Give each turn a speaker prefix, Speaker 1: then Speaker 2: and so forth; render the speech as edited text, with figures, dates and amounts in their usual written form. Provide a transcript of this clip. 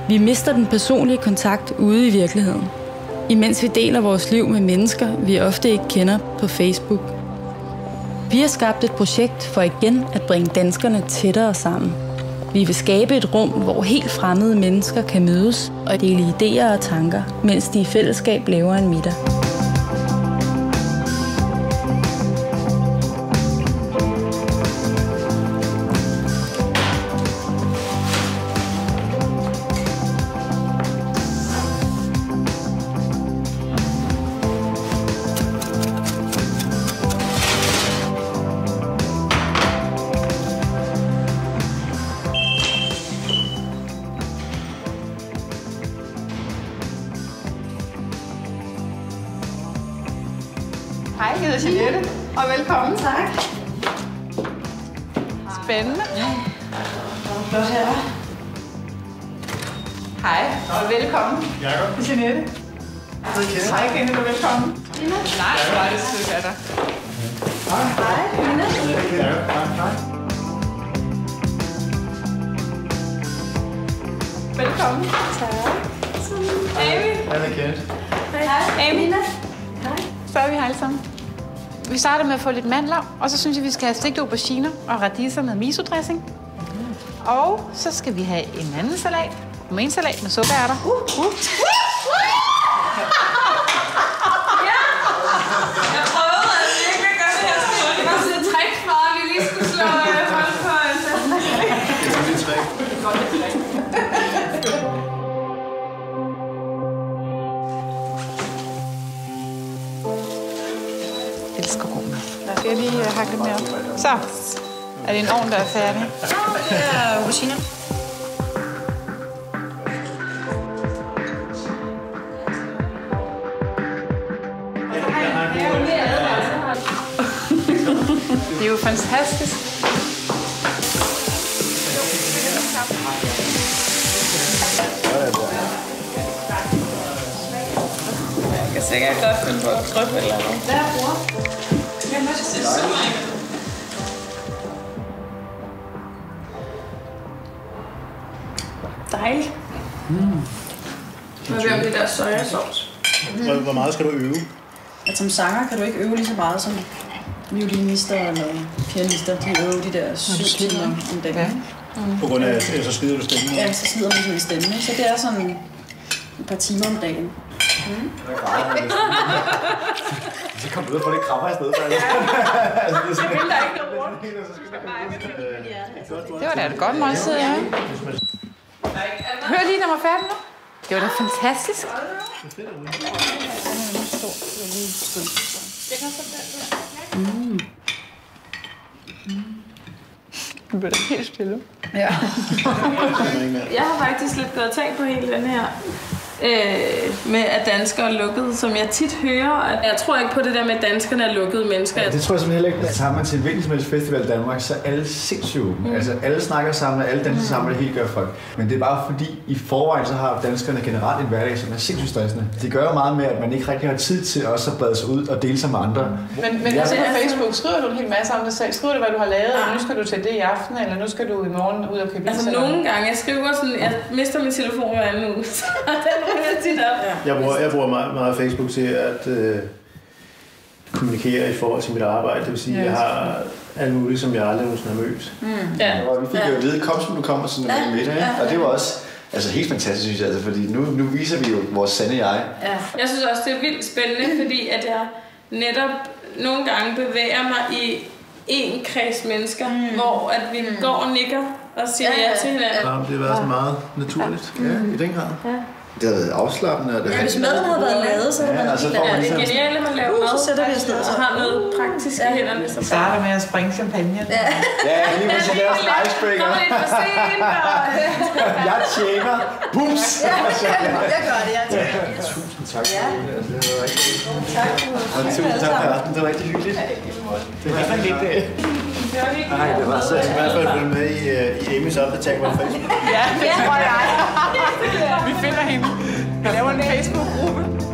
Speaker 1: Vi mister den personlige kontakt ude i virkeligheden, imens vi deler vores liv med mennesker, vi ofte ikke kender på Facebook. Vi har skabt et projekt for igen at bringe danskerne tættere sammen. Vi vil skabe et rum, hvor helt fremmede mennesker kan mødes og dele idéer og tanker, mens de i fællesskab laver en middag.
Speaker 2: Hej, jeg hedder Jeanette, og velkommen.
Speaker 3: Tak.
Speaker 2: Spændende.
Speaker 3: Godt her.
Speaker 2: Hej, og velkommen.
Speaker 4: Jakob.
Speaker 2: Jeanette. Hej, Kenneth, og velkommen. Nej, hvor er det sødt af dig.
Speaker 3: Hej, Jeanette.
Speaker 4: Hej.
Speaker 2: Velkommen.
Speaker 3: Tak.
Speaker 2: Amy.
Speaker 4: Hej, Kenneth.
Speaker 3: Hej,
Speaker 2: Amy.
Speaker 3: Hej.
Speaker 2: Så er vi her alle sammen. Vi starter med at få lidt mandler, og så synes jeg, vi skal have stegte auberginer og radiser med miso-dressing. Og så skal vi have en anden salat. Romainsalat med sukkerærter.
Speaker 5: Jeg prøvede at virkelig gøre det her skole. Det var sådan et trick fra, at vi lige skulle slå hold på en
Speaker 2: Jeg elsker god mad. Jeg skal lige hakke lidt mere op. Så er det en ovn, der er færdig.
Speaker 3: Det er auberginer.
Speaker 2: Det er jo fantastisk.
Speaker 5: Jeg kan sikkert godt finde på at dryppe eller noget.
Speaker 3: Hvad er bror?
Speaker 5: Dejligt. Hvad vil om det der sojasauce?
Speaker 4: Hvor meget skal du øve?
Speaker 3: At som sanger kan du ikke øve lige så meget som violinister eller pianister. De øver de der 7 timer om dagen.
Speaker 4: På grund af, så skider du stemmen?
Speaker 3: Ja, så slider man sådan i stemmen. Så det er sådan et par timer om dagen.
Speaker 4: Så kom du ud og få det krammer i stedet for.
Speaker 5: Jeg vil der ikke noget rundt.
Speaker 2: Det var da et godt måltid, ja. Hør lige, når var færdig nu. Det var da fantastisk. Det blev da helt stille.
Speaker 3: Ja.
Speaker 5: Jeg har faktisk lidt gået tag på hele den her med at danskere er lukkede, som jeg tit hører. At jeg tror ikke på det der med, at danskerne er lukkede mennesker.
Speaker 6: Ja, det tror jeg simpelthen heller ikke. Tager man til en hvilken som helst festival i Danmark, så er alle sindssygt åbne. Altså alle snakker sammen, alle danser sammen, det hele gør folk. Men det er bare fordi, i forvejen så har danskerne generelt en hverdag, som er sindssygt stressende. Det gør jo meget med, at man ikke rigtig har tid til også at brede sig ud og dele sig med andre.
Speaker 2: Men altså på Facebook skriver du en hel masse om dig selv. Skriver du, hvad du har lavet, og nu skal du til det i aften, eller nu skal du i morgen ud og købe is?
Speaker 5: Altså nogle gange, jeg skriver sådan, jeg mister min telefon hver anden uge, så den ryger tit op.
Speaker 4: Jeg bruger meget Facebook til at kommunikere i forhold til mit arbejde. Det vil sige, at jeg har alt muligt, som jeg aldrig nogensinde har mødt.
Speaker 5: Ja.
Speaker 6: Og vi fik jo at vide, kom som du kommer sådan en middag, ikke? Og det var også helt fantastisk, synes jeg, fordi nu viser vi jo vores sande jeg.
Speaker 5: Ja. Jeg synes også, det er vildt spændende, fordi at jeg netop nogle gange bevæger mig i en kreds mennesker, hvor at vi går og nikker og siger ja til hinanden.
Speaker 4: Ja, det har været sådan meget naturligt. Ja, i den grad.
Speaker 5: Ja.
Speaker 6: Det har været afslappende. Og det
Speaker 3: Ja, hvis maden havde været lavet, så havde man
Speaker 6: altså,
Speaker 3: helt
Speaker 5: Ja, det er genialt, at man laver mad,
Speaker 3: så sætter vi os ned
Speaker 5: og har noget praktisk i hænderne.
Speaker 2: Vi starter med at springe champagne.
Speaker 3: Ja.
Speaker 6: Ja, lige præcis laver sådan en icebreaker.
Speaker 5: Kommer lidt for sent, og...
Speaker 6: Jeg tjekker. Bums!
Speaker 3: Jeg gør det, jeg tænker.
Speaker 6: Tusind tak.
Speaker 3: Ja.
Speaker 6: Det var rigtig hyggeligt.
Speaker 3: Tak.
Speaker 6: Og tusind tak for aftenen. Det var rigtig hyggeligt. Det var rigtig hyggeligt. Nej, det var så.
Speaker 4: Jeg skal i hvert fald følge med i Amys opdatering på Facebook.
Speaker 2: Ja, det tror jeg. Vi finder hende. Vi laver en Facebook-gruppe.